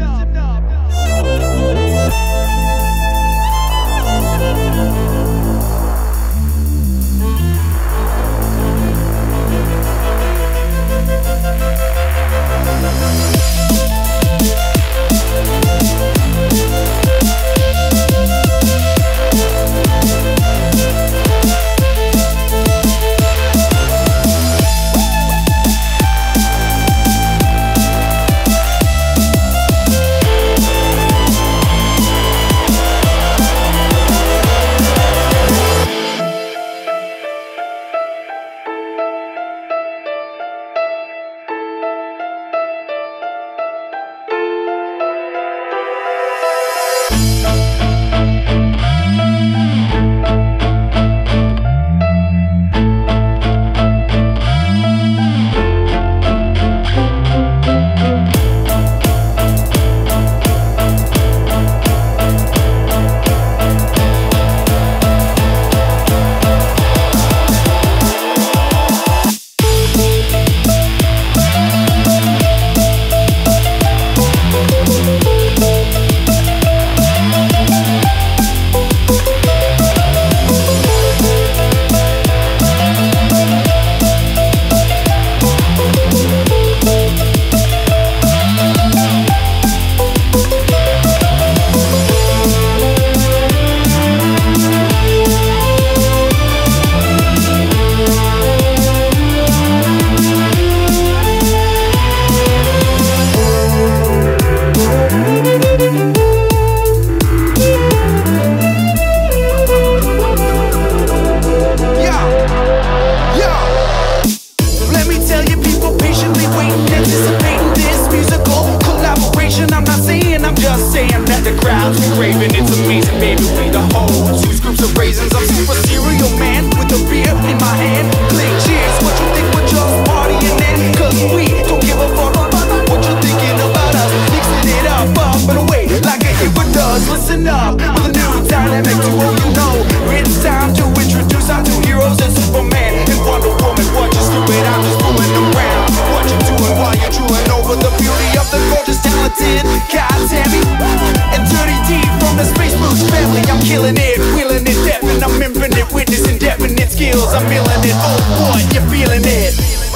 raving, it's amazing, baby, we the whole two scoops of raisins. I'm super cereal man with a beer in my hand. Click cheers, what you think we're just partying in? Cause we don't give a fuck about what you're thinking about us. Mixing it up and away like a hit does. Listen up, with a new dynamic duo, you know it's time to introduce our two heroes and Superman and Wonder Woman. What you stupid, I'm just fooling around. What you doing while you're drooling over the beauty of the gorgeous, talented Kytami and Dirty D from the Space Blues family. I'm killing it, wheeling it, deaf, and I'm infinite, witnessing definite skills. I'm feeling it, oh boy, you're feeling it.